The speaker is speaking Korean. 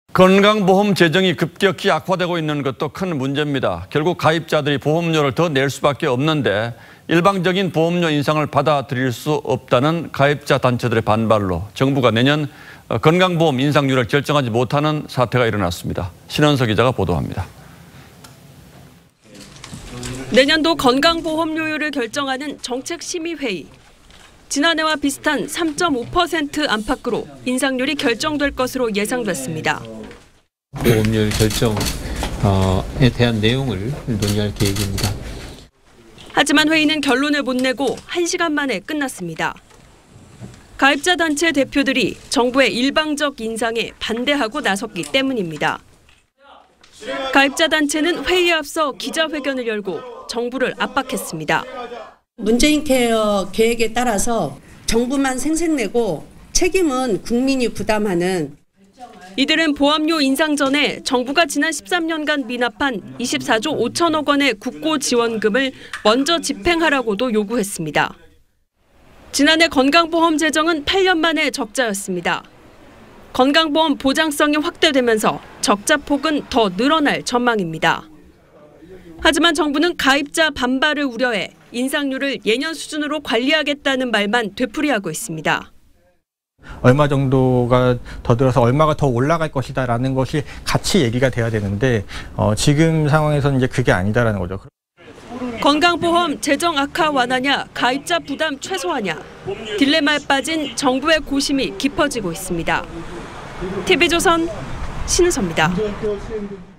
건강보험 재정이 급격히 악화되고 있는 것도 큰 문제입니다. 결국 가입자들이 보험료를 더 낼 수밖에 없는데 일방적인 보험료 인상을 받아들일 수 없다는 가입자 단체들의 반발로 정부가 내년 건강보험 인상률을 결정하지 못하는 사태가 일어났습니다. 신원석 기자가 보도합니다. 내년도 건강보험료율을 결정하는 정책심의회의. 지난해와 비슷한 3.5% 안팎으로 인상률이 결정될 것으로 예상됐습니다. 보험료율 결정에 대한 내용을 논의할 계획입니다. 하지만 회의는 결론을 못 내고 1시간 만에 끝났습니다. 가입자 단체 대표들이 정부의 일방적 인상에 반대하고 나섰기 때문입니다. 가입자 단체는 회의에 앞서 기자회견을 열고 정부를 압박했습니다. 문재인 케어 계획에 따라서 정부만 생색내고 책임은 국민이 부담하는. 이들은 보험료 인상 전에 정부가 지난 13년간 미납한 24조 5천억 원의 국고 지원금을 먼저 집행하라고도 요구했습니다. 지난해 건강보험 재정은 8년 만에 적자였습니다. 건강보험 보장성이 확대되면서 적자 폭은 더 늘어날 전망입니다. 하지만 정부는 가입자 반발을 우려해 인상률을 예년 수준으로 관리하겠다는 말만 되풀이하고 있습니다. 얼마 정도가 더 들어서 얼마가 더 올라갈 것이다라는 것이 같이 얘기가 돼야 되는데 지금 상황에서는 이제 그게 아니다라는 거죠. 건강보험 재정 악화 완화냐, 가입자 부담 최소화냐. 딜레마에 빠진 정부의 고심이 깊어지고 있습니다. TV조선 신은서입니다.